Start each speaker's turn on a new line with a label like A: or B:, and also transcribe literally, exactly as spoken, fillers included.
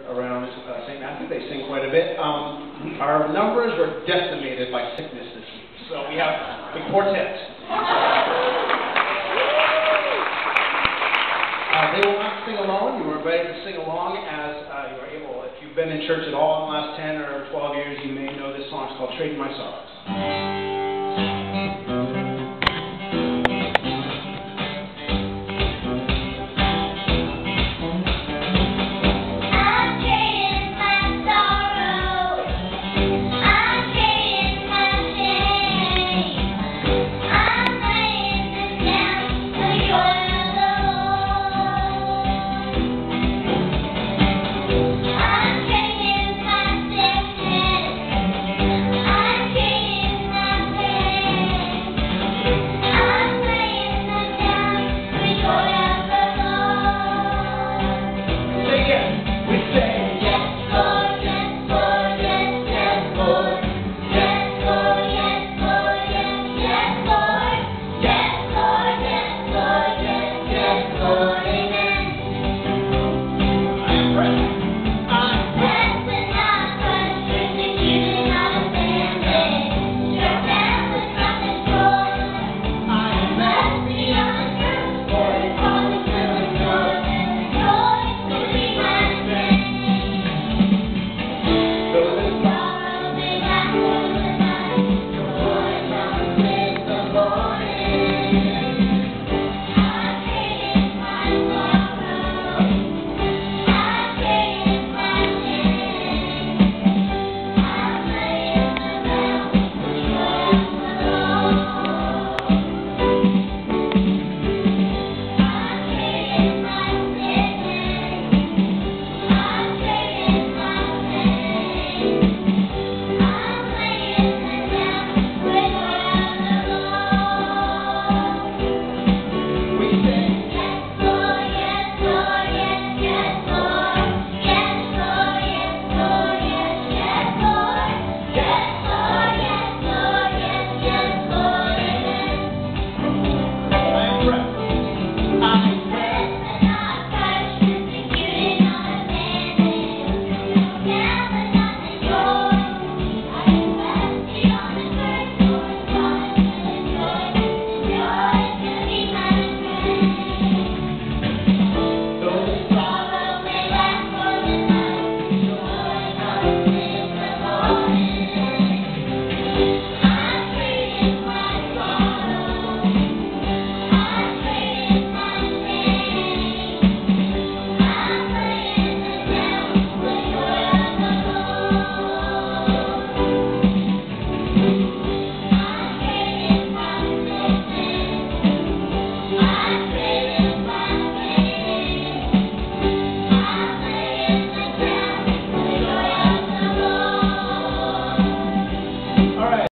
A: around uh, Saint Matthew. They sing quite a bit. Um, our numbers were decimated by sickness this week, so we have the quartet. Uh, they will not sing alone. You are invited to sing along as uh, you are able. If you've been in church at all in the last ten or twelve years, you may know this song. It's called Trading My Sorrows.